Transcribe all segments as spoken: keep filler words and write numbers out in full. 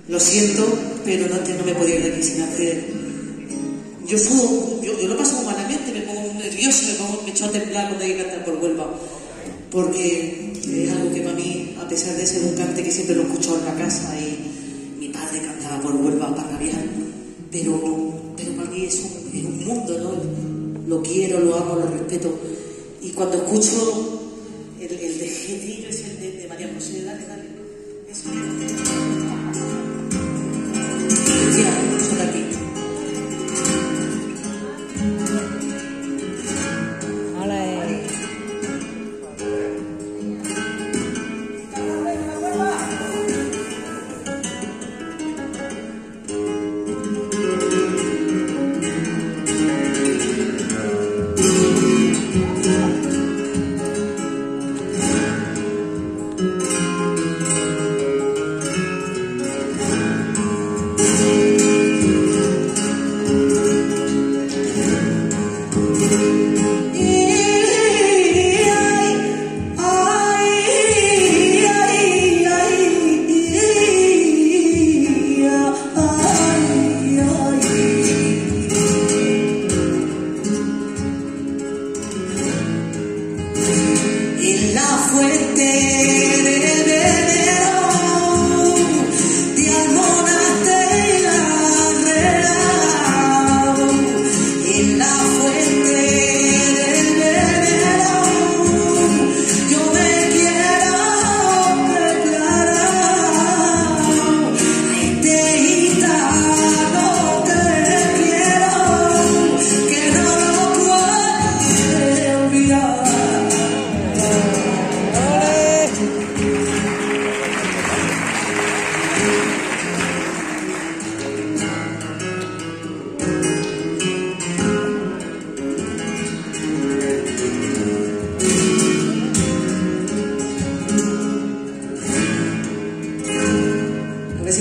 Lo siento, pero no, no me podía ir de aquí sin hacer... Yo sudo, yo, yo lo paso humanamente, me pongo nervioso, me, pongo, me echo a temblar cuando hay que cantar por Huelva. Porque es algo que para mí, a pesar de ser un cante que siempre lo he escuchado en la casa y mi padre cantaba por Huelva para rabiar, pero, pero para mí es un, es un mundo, ¿no? Lo quiero, lo amo, lo respeto. Y cuando escucho el, el de Getillo, es el de, de María José, dale, dale. Eso. Tía, son de aquí.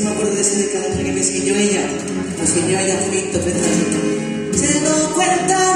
Se lo cuenta